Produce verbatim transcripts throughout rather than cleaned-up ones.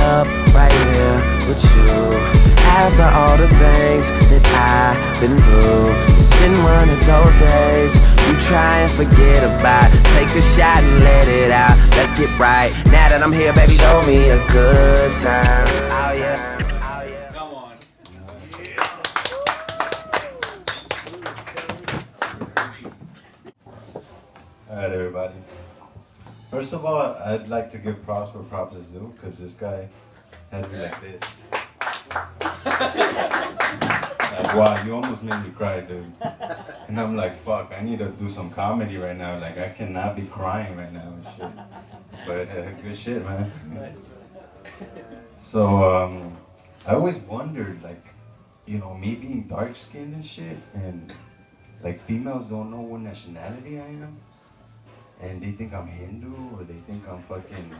up right here with you. After all the things that I've been through, it's been one of those days you try and forget about. Take a shot and let it out. Let's get right. Now that I'm here, baby, show me a good time. Oh yeah. Come on. Alright, everybody. First of all, I'd like to give props where props is due, because this guy had me like this. Like, wow, you almost made me cry, dude. And I'm like, fuck, I need to do some comedy right now. Like, I cannot be crying right now and shit. But uh, good shit, man. So, um, I always wondered, like, you know, me being dark-skinned and shit, and like females don't know what nationality I am. And they think I'm Hindu, or they think I'm fucking...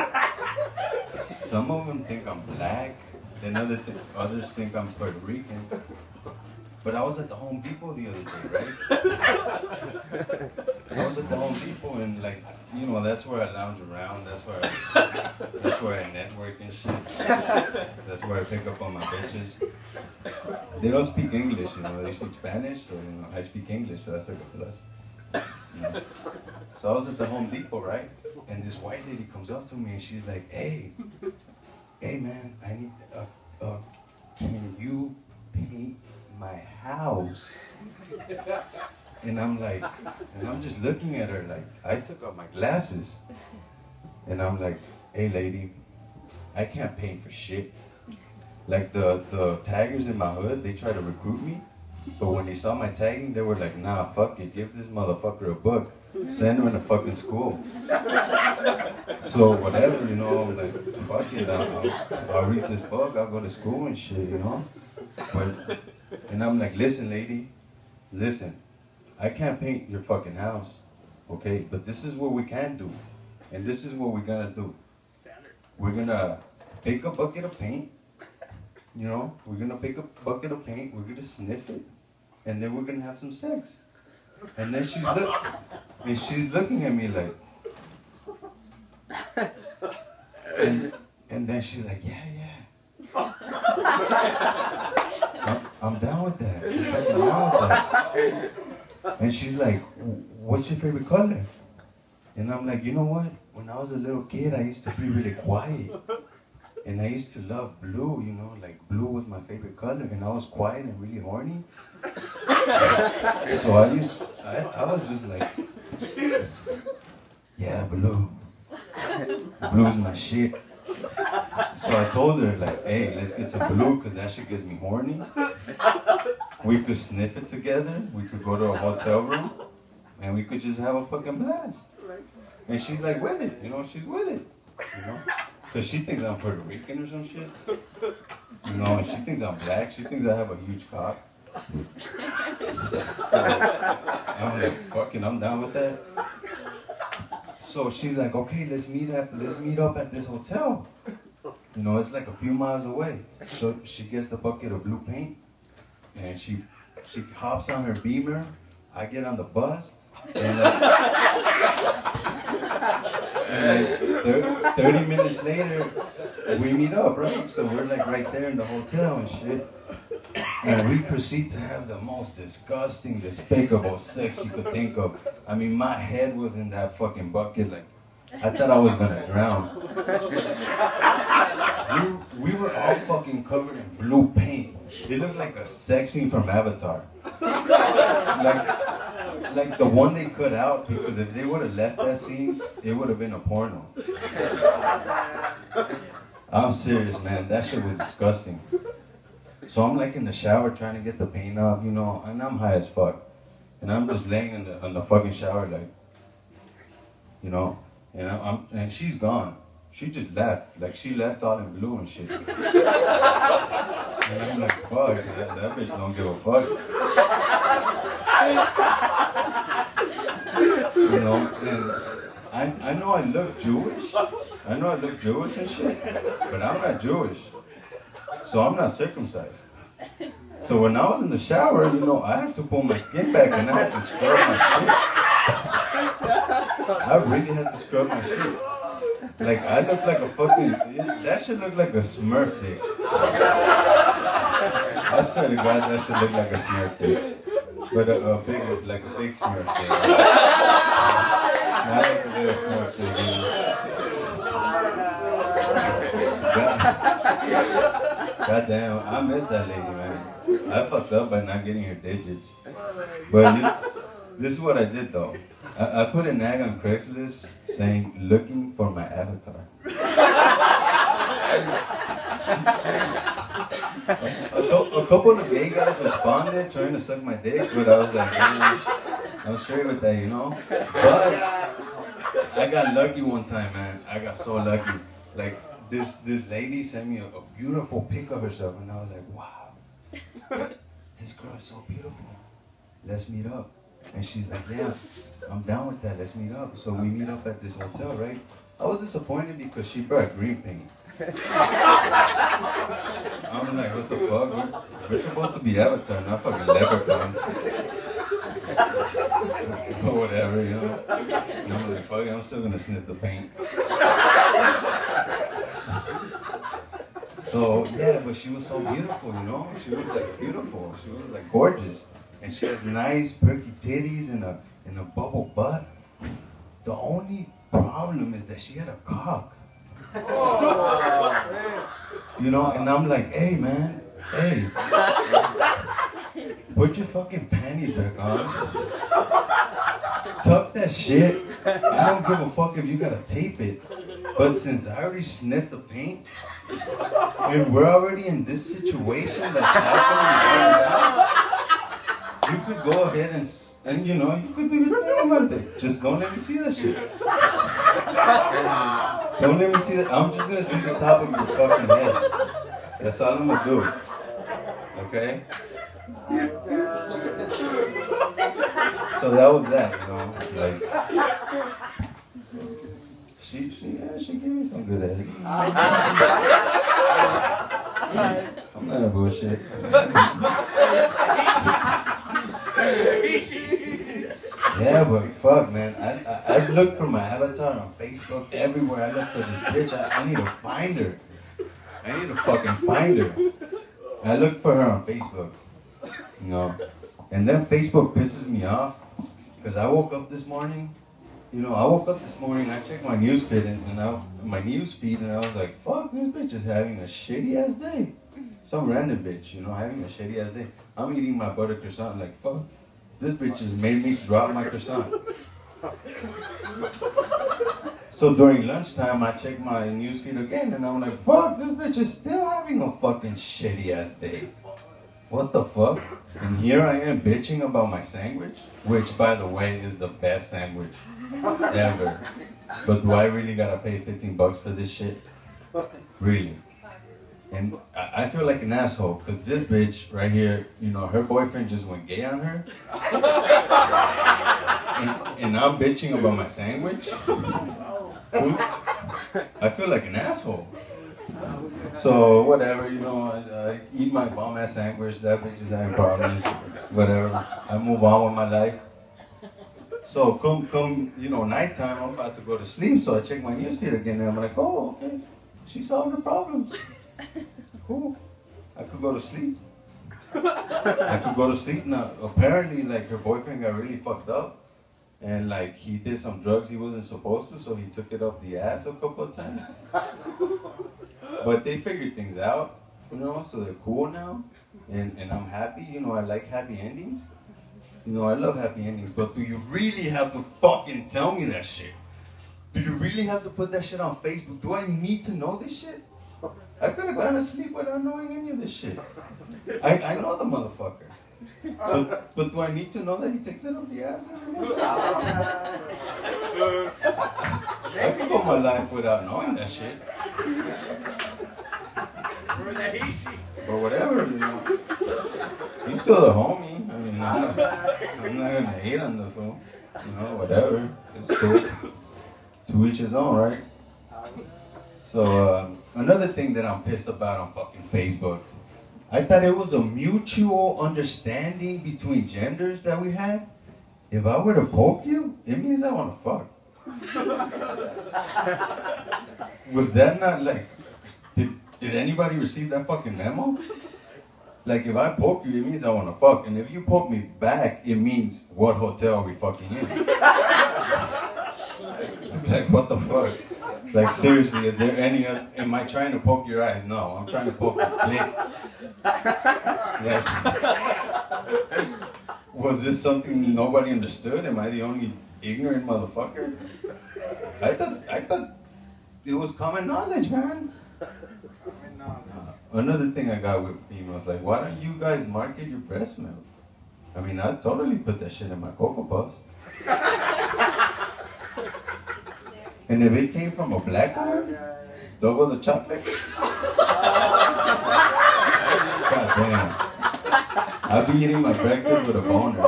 Some of them think I'm black, then other th others think I'm Puerto Rican. But I was at the Home Depot the other day, right? I was at the Home Depot and like, you know, that's where I lounge around, that's where I, that's where I network and shit. That's where I pick up on my bitches. They don't speak English, you know, they speak Spanish, so you know, I speak English, so that's like a plus. You know? So I was at the Home Depot, right? And this white lady comes up to me and she's like, hey, hey man, I need, uh, uh, can you paint my house? And I'm like, and I'm just looking at her like, I took off my glasses. And I'm like, hey lady, I can't paint for shit. Like the, the taggers in my hood, they try to recruit me. But when they saw my tagging, they were like, nah, fuck it, give this motherfucker a book. Send her in a fucking school. So whatever, you know, I'm like, fuck it, I'll, I'll, I'll read this book, I'll go to school and shit, you know? But, and I'm like, listen lady, listen, I can't paint your fucking house, okay? But this is what we can do, and this is what we're gonna do. We're gonna pick a bucket of paint, you know? We're gonna pick a bucket of paint, we're gonna sniff it, and then we're gonna have some sex. And then she's look, and she's looking at me like, and, and then she's like, yeah, yeah. I'm, I'm down with that. I'm fucking down with that. And she's like, what's your favorite color? And I'm like, you know what? When I was a little kid, I used to be really quiet. And I used to love blue, you know, like blue was my favorite color, and I was quiet and really horny. So I used, I, I was just like, yeah, blue. Blue's my shit. So I told her like, hey, let's get some blue, cause that shit gets me horny. We could sniff it together, we could go to a hotel room, and we could just have a fucking blast. And she's like with it, you know, she's with it, you know? Cause she thinks I'm Puerto Rican or some shit. You know, and she thinks I'm black, she thinks I have a huge cock. So, I'm like, fucking, I'm down with that. So she's like, okay, let's meet up, let's meet up at this hotel. You know, it's like a few miles away. So she gets the bucket of blue paint, and she she hops on her Beamer. I get on the bus, and like, and like thirty minutes later, we meet up, right? So we're like right there in the hotel and shit. And we proceed to have the most disgusting, despicable sex you could think of. I mean, my head was in that fucking bucket, like, I thought I was gonna drown. We, we were all fucking covered in blue paint. It looked like a sex scene from Avatar. Like, like the one they cut out, because if they would have left that scene, it would have been a porno. I'm serious, man, that shit was disgusting. So I'm like in the shower trying to get the paint off, you know, and I'm high as fuck. And I'm just laying in the, in the fucking shower like, you know, and, I'm, and she's gone. She just left, like she left all in blue and shit. And I'm like, fuck, that, that bitch don't give a fuck. You know, and I, I know I look Jewish. I know I look Jewish and shit, but I'm not Jewish. So I'm not circumcised. So when I was in the shower, you know, I have to pull my skin back and I have to scrub my shit. I really had to scrub my shit. Like, I look like a fucking, that shit look like a Smurf dick. I swear to God, that shit look like a Smurf dick. But a, a big, like a big Smurf dick. Not like a little Smurf dick, you know? God, God damn, I miss that lady, man. I fucked up by not getting her digits. But you, this is what I did though. I, I put an ad on Craigslist saying, looking for my avatar. a, a, a couple of gay guys responded trying to suck my dick, but I was like, man, I was straight with that, you know? But I got lucky one time, man. I got so lucky. Like, this, this lady sent me a, a beautiful pic of herself, and I was like, wow, this girl is so beautiful. Let's meet up. And she's like, yeah, I'm down with that, let's meet up. So we meet up at this hotel, right? I was disappointed because she brought green paint. I'm like, what the fuck? We're, we're supposed to be Avatar, not fucking leprechauns. Or whatever, you know? And I'm like, fuck it, I'm still gonna sniff the paint. So, yeah, but she was so beautiful, you know? She was like beautiful, she was like gorgeous. And she has nice perky titties and a, and a bubble butt. The only problem is that she had a cock. Oh. You know, and I'm like, hey man, hey. Put your fucking panties back on. Tuck that shit. I don't give a fuck if you gotta tape it. But since I already sniffed the paint, and we're already in this situation that's happening right now, you could go ahead and, and you know, you could do your thing about it. Just don't let me see that shit. Don't let me see that. I'm just gonna see the top of your fucking head. That's all I'm gonna do. Okay? So that was that, you know, like, she, she, yeah, she gave me some good head. I'm not a bullshit. Yeah, but fuck, man. I, I I looked for my avatar on Facebook everywhere. I looked for this bitch. I, I need to find her. I need to fucking find her. I looked for her on Facebook, you know, and then Facebook pisses me off because I woke up this morning. You know, I woke up this morning. I checked my news feed and, and I, my news feed, and I was like, fuck, this bitch is having a shitty ass day. Some random bitch, you know, having a shitty ass day. I'm eating my butter croissant, like, fuck, this bitch has made me drop my croissant. So during lunchtime, I check my newsfeed again, and I'm like, fuck, this bitch is still having a fucking shitty ass day. What the fuck? And here I am bitching about my sandwich, which, by the way, is the best sandwich ever. But do I really gotta pay fifteen bucks for this shit? Really? And I feel like an asshole, because this bitch right here, you know, her boyfriend just went gay on her. And, and I'm bitching about my sandwich. I feel like an asshole. So, whatever, you know, I, I eat my bomb ass sandwich, that bitch is having problems, whatever. I move on with my life. So, come, come, you know, nighttime, I'm about to go to sleep, so I check my newsfeed again, and I'm like, oh, okay, she solved her problems. Cool. I could go to sleep. I could go to sleep now. Apparently, like, her boyfriend got really fucked up. And, like, he did some drugs he wasn't supposed to, so he took it up the ass a couple of times. But they figured things out, you know, so they're cool now. And, and I'm happy, you know, I like happy endings. You know, I love happy endings. But do you really have to fucking tell me that shit? Do you really have to put that shit on Facebook? Do I need to know this shit? I could have gone to sleep without knowing any of this shit. I, I know the motherfucker. But, but do I need to know that he takes it up the ass every once in a while? I could go my life without knowing that shit. But whatever, you know. He's still the homie. I mean, I'm not, I'm not gonna hate on the fool. You know, whatever. It's cool. To each his own, right? So, uh, another thing that I'm pissed about on fucking Facebook, I thought it was a mutual understanding between genders that we had. If I were to poke you, it means I want to fuck. Was that not like, did, did anybody receive that fucking memo? Like, if I poke you, it means I want to fuck. And if you poke me back, it means, what hotel are we fucking in? Like, what the fuck? Like, seriously, is there any other, am I trying to poke your eyes? No, I'm trying to poke your dick. Like, was this something nobody understood? Am I the only ignorant motherfucker? I thought, I thought it was common knowledge, man. Another thing I got with females, like, why don't you guys market your breast milk? I mean, I'd totally put that shit in my Cocoa Puffs. And if it came from a black woman, double the chocolate. God damn. I'd be eating my breakfast with a boner.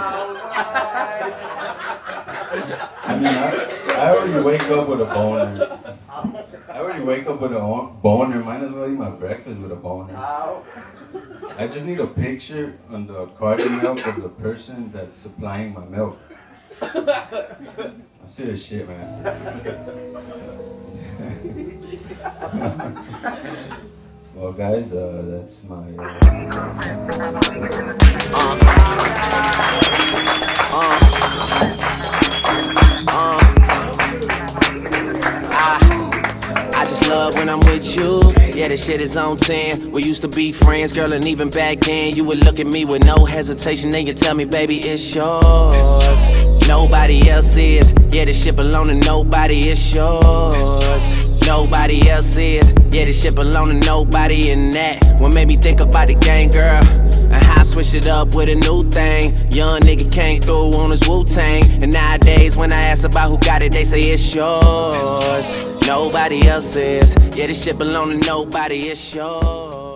I mean, I, I already wake up with a boner. I already wake up with a boner. Might as well eat my breakfast with a boner. I just need a picture on the carton milk of the person that's supplying my milk. I see this shit, man. Well, guys, uh, that's my. Uh, uh, uh, uh, I, I just love when I'm with you. Yeah, this shit is on ten. We used to be friends, girl, and even back then you would look at me with no hesitation. Then you tell me, baby, it's yours. Nobody else is. Yeah, this shit belong to nobody, it's yours. Nobody else is. Yeah, this shit belong to nobody, and that what made me think about the game, girl. And how I switched it up with a new thing. Young nigga came through on his Wu-Tang. And nowadays when I ask about who got it, they say it's yours. Nobody else is. Yeah, this shit belong to nobody, it's yours.